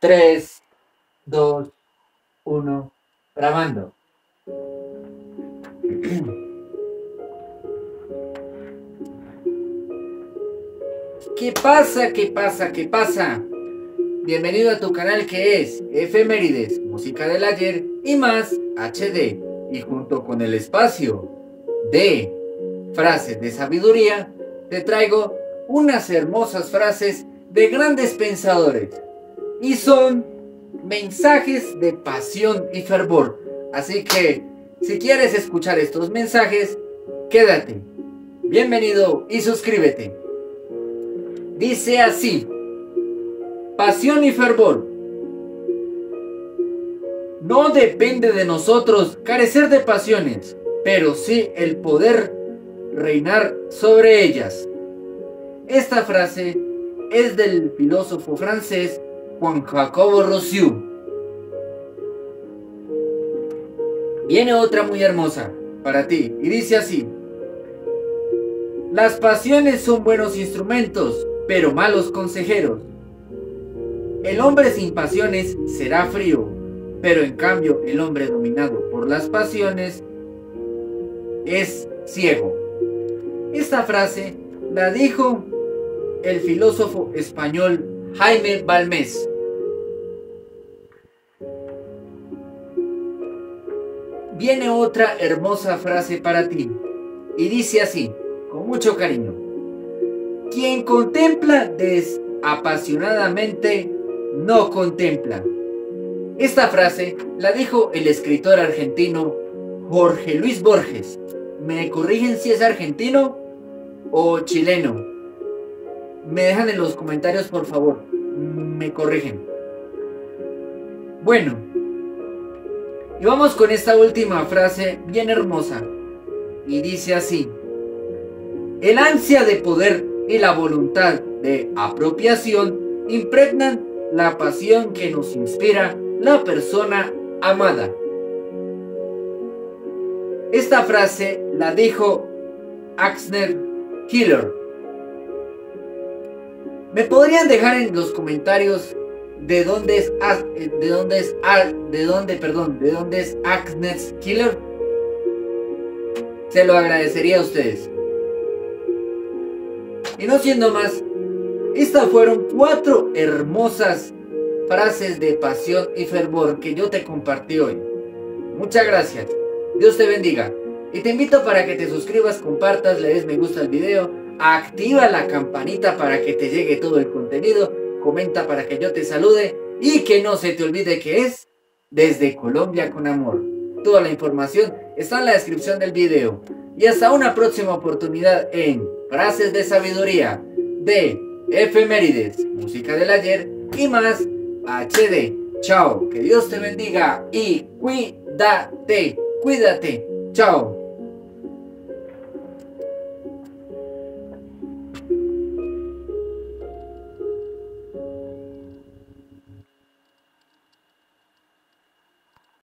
3, 2, 1, grabando. ¿Qué pasa? ¿Qué pasa? ¿Qué pasa? Bienvenido a tu canal que es Efemérides, música del ayer y más HD. Y junto con el espacio de frases de sabiduría, te traigo unas hermosas frases de grandes pensadores. Y son mensajes de pasión y fervor. Así que, si quieres escuchar estos mensajes, quédate. Bienvenido y suscríbete. Dice así: pasión y fervor. No depende de nosotros carecer de pasiones, pero sí el poder reinar sobre ellas. Esta frase es del filósofo francés Juan Jacobo Rousseau. Viene otra muy hermosa para ti y dice así: las pasiones son buenos instrumentos, pero malos consejeros. El hombre sin pasiones será frío, pero en cambio el hombre dominado por las pasiones es ciego. Esta frase la dijo el filósofo español Jaime Balmes. Viene otra hermosa frase para ti y dice así, con mucho cariño: quien contempla desapasionadamente no contempla. Esta frase la dijo el escritor argentino Jorge Luis Borges. ¿Me corrigen si es argentino o chileno? Me dejan en los comentarios, por favor. Me corrigen. Bueno, y vamos con esta última frase bien hermosa. Y dice así: el ansia de poder y la voluntad de apropiación impregnan la pasión que nos inspira la persona amada. Esta frase la dijo Axner Killer. ¿Me podrían dejar en los comentarios de dónde es Axner Killer? Se lo agradecería a ustedes. Y no siendo más, estas fueron 4 hermosas frases de pasión y fervor que yo te compartí hoy. Muchas gracias. Dios te bendiga. Y te invito para que te suscribas, compartas, le des me gusta al video, activa la campanita para que te llegue todo el contenido, comenta para que yo te salude y que no se te olvide que es Desde Colombia con Amor. Toda la información está en la descripción del video. Y hasta una próxima oportunidad en Frases de Sabiduría de Efemérides, música del ayer y más HD. Chao, que Dios te bendiga y cuídate, cuídate. Chao.